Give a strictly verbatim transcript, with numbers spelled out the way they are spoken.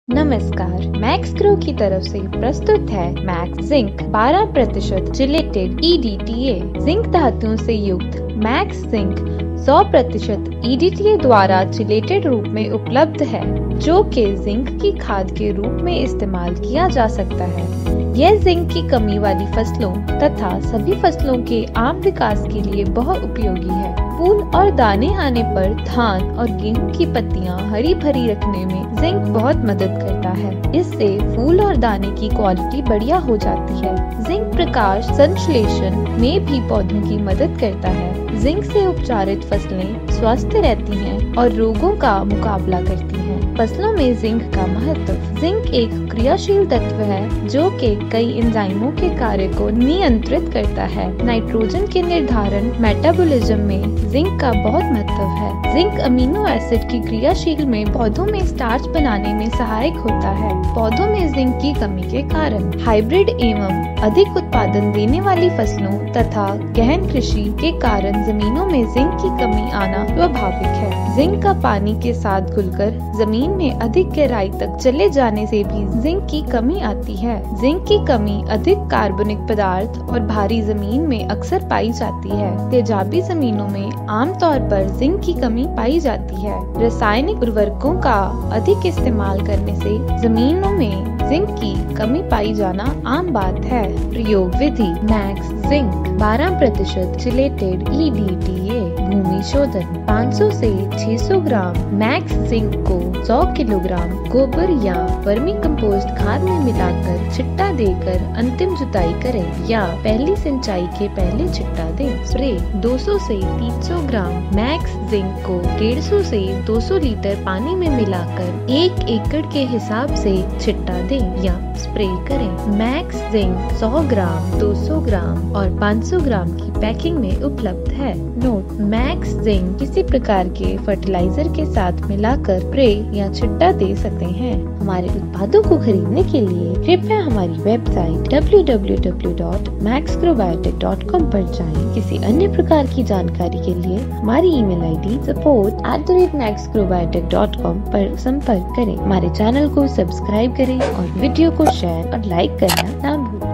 नमस्कार, max grow की तरफ से प्रस्तुत है मैक्स जिंक बारह प्रतिशत chelated E D T A. Zinc धातुओं से युक्त मैक्स जिंक सौ प्रतिशत ई डी टी ए द्वारा चिलेटेड रूप में उपलब्ध है, जो कि जिंक की खाद के रूप में इस्तेमाल किया जा सकता है। यह जिंक की कमी वाली फसलों तथा सभी फसलों के आम विकास के लिए बहुत उपयोगी है। फूल और दाने आने पर धान और गेहूं की पत्तियां हरी भरी रखने में जिंक बहुत मदद करता है। इससे फूल और दाने की क्वालिटी बढ़िया हो जाती है। जिंक प्रकाश संश्लेषण में भी पौधों की मदद करता है। जिंक से उपचारित फसलें स्वस्थ रहती हैं और रोगों का मुकाबला करती हैं। फसलों में जिंक का महत्व। जिंक एक क्रियाशील तत्व है जो कि कई एंजाइमों के कार्य को नियंत्रित करता है। नाइट्रोजन के निर्धारण मेटाबॉलिज्म में जिंक का बहुत महत्व है। जिंक अमीनो एसिड की क्रियाशील में पौधों में स्टार्च बनाने में सहायक होता है। पौधों में जिंक की कमी के कारण हाइब्रिड एवं अधिक उत्पादन देने वाली फसलों तथा गहन कृषि के कारण जमीनों में जिंक की कमी आना स्वाभाविक है। जिंक का पानी के साथ घुलकर जमीन में अधिक गहराई तक चले जाने से भी जिंक की कमी आती है। जिंक की कमी अधिक कार्बनिक पदार्थ और भारी जमीन में अक्सर पाई जाती है। तेजाबी जमीनों में आमतौर पर जिंक की कमी पाई जाती है। रासायनिक उर्वरकों का अधिक इस्तेमाल करने से जमीनों में जिंक की कमी पाई जाना आम बात है। प्रयोग विधि। मैक्स जिंक बारह प्रतिशत chelated E D T A. भूमि शोधन। पाँच सौ से छह सौ ग्राम मैक्स जिंक को सौ किलोग्राम गोबर या वर्मी कंपोस्ट खाद में मिलाकर छिट्टा देकर अंतिम जुताई करें या पहली सिंचाई के पहले छिट्टा दें। स्प्रे। दो सौ से तीन सौ ग्राम मैक्स जिंक को डेढ़ सौ से दो सौ लीटर पानी में मिलाकर एक एकड़ के हिसाब से छिट्टा दें या स्प्रे करें। मैक्स जिंक सौ ग्राम, दो सौ ग्राम और पाँच सौ ग्राम की पैकिंग में उपलब्ध है। नोट: मैक्स जिंक किसी प्रकार के फर्टिलाइजर के साथ मिलाकर स्प्रे या छिट्टा दे सकते हैं। हमारे उत्पादों को खरीदने के लिए कृपया हमारी website W W W dot max grow biotech dot com पर जाएं। किसी अन्य प्रकार की जानकारी के लिए हमारी email I D support at the rate max grow biotech dot com पर संपर्क करें। हमारे चैनल को सब्सक्राइब करें और वीडियो को शेयर और लाइक करना ना भूलें।